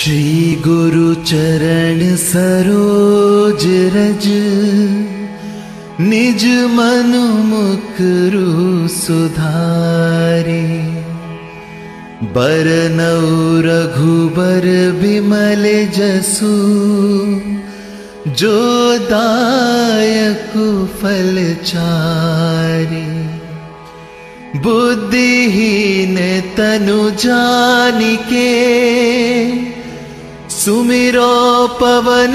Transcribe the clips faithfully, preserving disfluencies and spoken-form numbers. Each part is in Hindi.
श्री गुरु चरण सरोज रज, निज मनु मुकुरु सुधारे। बरनउँ रघुबर बिमल जसु, जो दायकु फल चारि। बुद्धिहीन तनु जानिके, सुमिरो पवन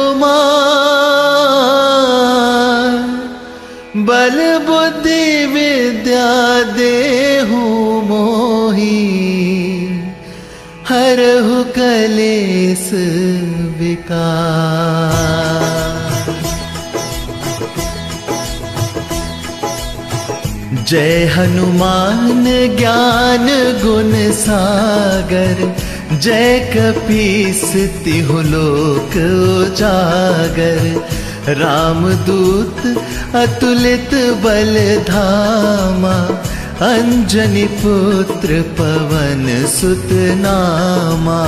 कुमार। बल बुद्धि विद्या देहु मोहि, हरहु कलेस विकार। जय हनुमान ज्ञान गुण सागर, जय कपीस तिहु लोक उजागर। रामदूत अतुलित बल धामा, अंजनी पुत्र पवन सुत नामा।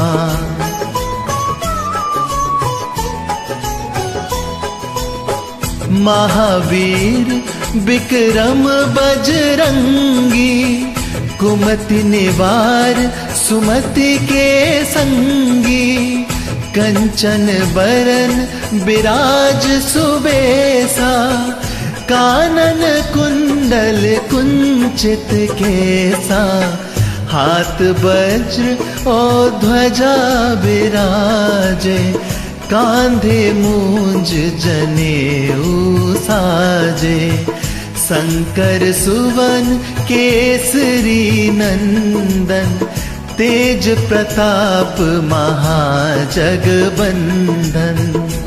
महावीर विक्रम बजरंगी, कुमति निवार सुमति के संगी। कंचन बरन बिराज सुबेसा, कानन कुंडल कुंचित केसा। हाथ वज्र और ध्वजा बिराजे, कांधे मूंज जनेऊ साजे। शंकर सुवन केसरी नंदन, तेज प्रताप महाजगबंदन।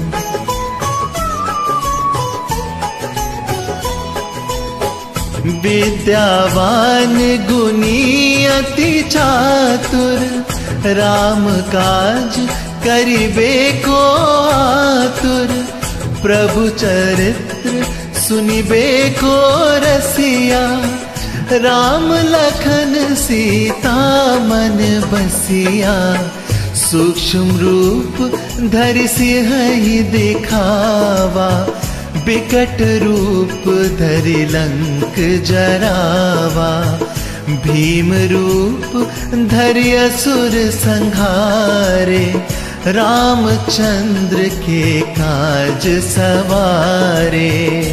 विद्यावान गुणी अति चातुर, राम काज करिबे को आतुर। प्रभु चरित्र सुनिबे को रसिया, राम लखन सीता मन बसिया। सूक्ष्म रूप धरि सिंहि दिखावा, बिकट रूप धरि लंक जरावा। भीम रूप धरि असुर संहारे, रामचंद्र के काज सवारे।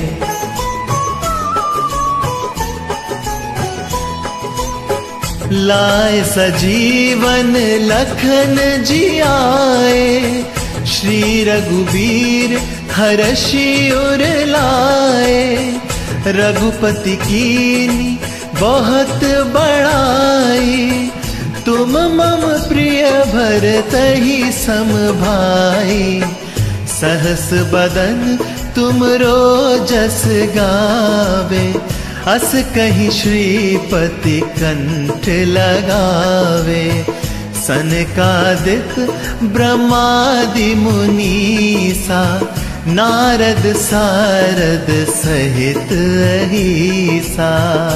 लाए सजीवन लखन जियाए, श्री रघुबीर हरषि उर लाए। रघुपति कीनी बहुत बड़ाई, तुम मम प्रिय भरतहि सम भाई। सहस बदन तुमरो जस गावे, अस कहीं श्रीपति कंठ लगावे। सनकादिक ब्रह्मादि मुनीसा, नारद सारद सहित अहीसा।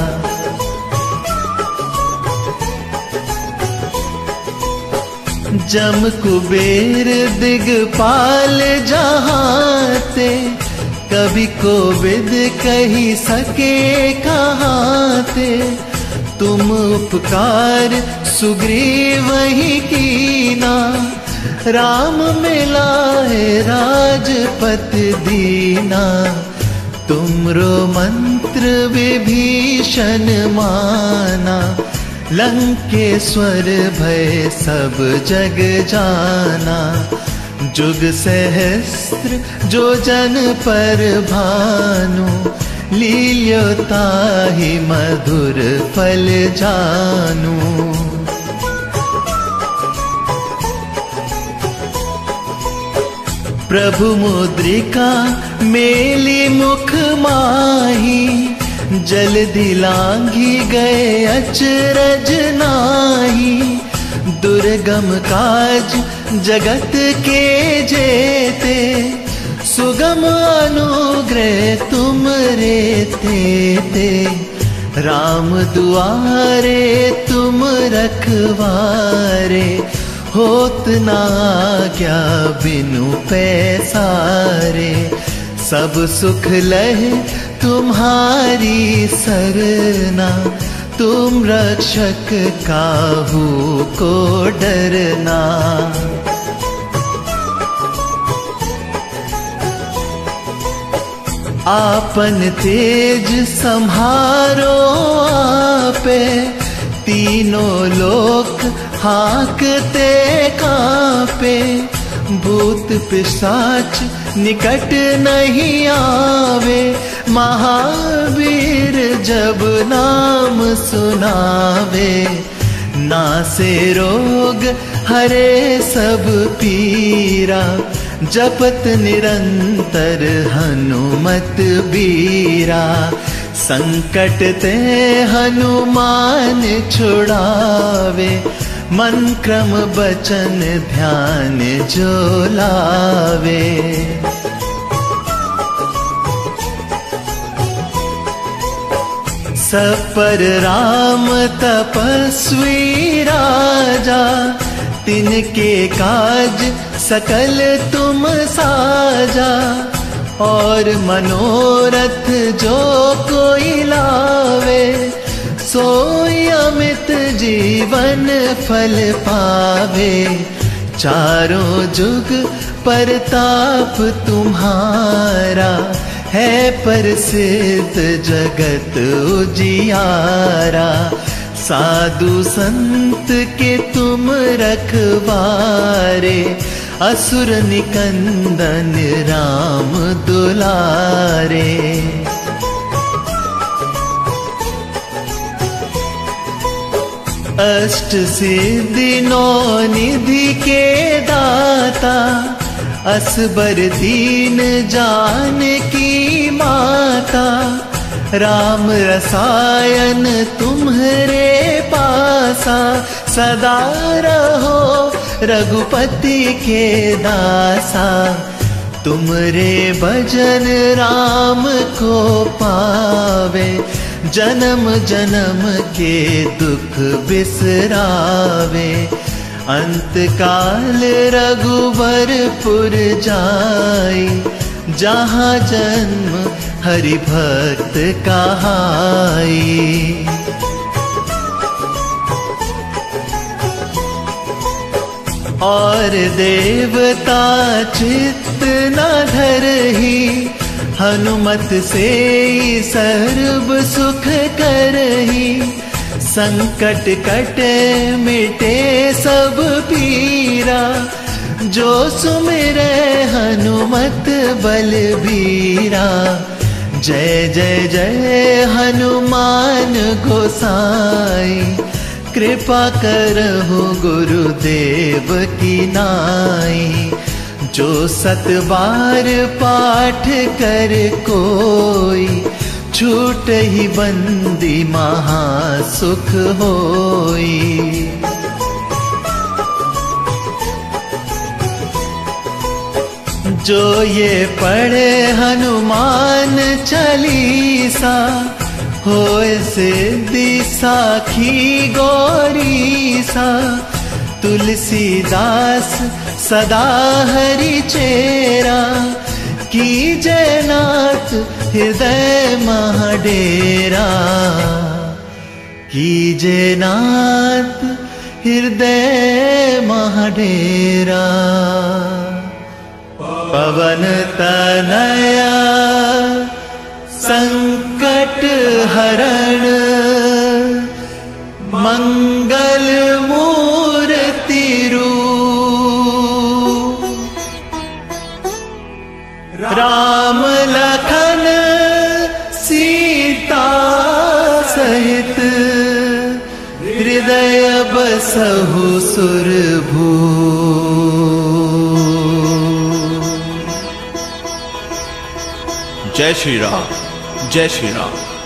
जम कुबेर दिगपाल जहाते, कभी कोविद कही सके कहाते। तुम उपकार सुग्रीव ही कीना, राम मिलाए राजपत दीना। तुमरो मंत्र विभीषण माना, लंकेश्वर भय सब जग जाना। जुग सहस्त्र जो जन पर भानु, लील्यो ताहि मधुर फल जानू। प्रभु मुद्रिका मेली मुख माही, जल्दी लांघी गए अचरज नाही। दुर्गम काज जगत के जेते, सुगम अनुग्रह तुम रे ते। राम दुआरे तुम रखवारे, होत ना क्या बिनु पैसारे, सब सुख लहे तुम्हारी सरना, तुम रक्षक काहू को डरना। आपन तेज संहारो आपे, तीनों लोक हाँकते कांपे, भूत पिशाच निकट नहीं आवे, महावीर जब नाम सुनावे, नासे रोग हरे सब पीरा, जपत निरंतर हनुमत बीरा, संकट ते हनुमान छुड़ावे, मन क्रम बचन ध्यान जो लावे। सब पर राम तपस्वी राजा, तिनके काज सकल तुम साजा, और मनोरथ जो कोई लावे, सोई अमित जीवन फल पावे। चारों जुग परताप तुम्हारा, है प्रसिद्ध जगत उजियारा, साधु संत के तुम रखवारे, असुर निकंदन राम दुलारे। अष्ट सिद्धि नौ निधि के दाता, असबर दीन जानकी माता, राम रसायन तुम्हारे पासा, सदा रहो रघुपति के दासा, तुमरे भजन राम को पावे, जन्म जन्म के दुख बिसरावे, अंत काल रघुवरपुर जाई, जहाँ जन्म हरि भक्त कहाई। और देवता चित्त न धरही, हनुमत से सर्व सुख करही, संकट कटे मिटे सब पीरा, जो सुमिरे हनुमत बलबीरा। जय जय जय हनुमान गोसाई, कृपा करहु गुरुदेव की नाई। जो सत बार पाठ कर कोई, छूट ही बंदी महासुख होई। जो ये पढ़े हनुमान चालीसा, होए सिद्धि साखी गौरीसा। तुलसीदास सदा हरि चेरा, कीजय नाथ हृदय महाडेरा। कीजय नाथ हृदय महाडेरा। पवन तनया संकट हरण, मंगल मूर्ति रूप। राम लखन सीता सहित, हृदय बसहु सुरभूप। जय श्री राम, जय श्री राम।